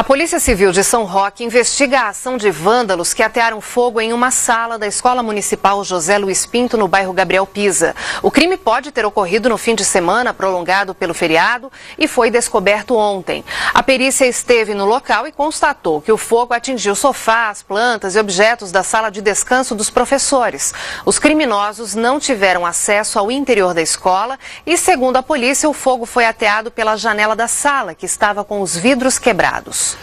A Polícia Civil de São Roque investiga a ação de vândalos que atearam fogo em uma sala da Escola Municipal José Luiz Pinto, no bairro Gabriel Pisa. O crime pode ter ocorrido no fim de semana, prolongado pelo feriado, e foi descoberto ontem. A perícia esteve no local e constatou que o fogo atingiu sofás, plantas e objetos da sala de descanso dos professores. Os criminosos não tiveram acesso ao interior da escola e, segundo a polícia, o fogo foi ateado pela janela da sala, que estava com os vidros quebrados.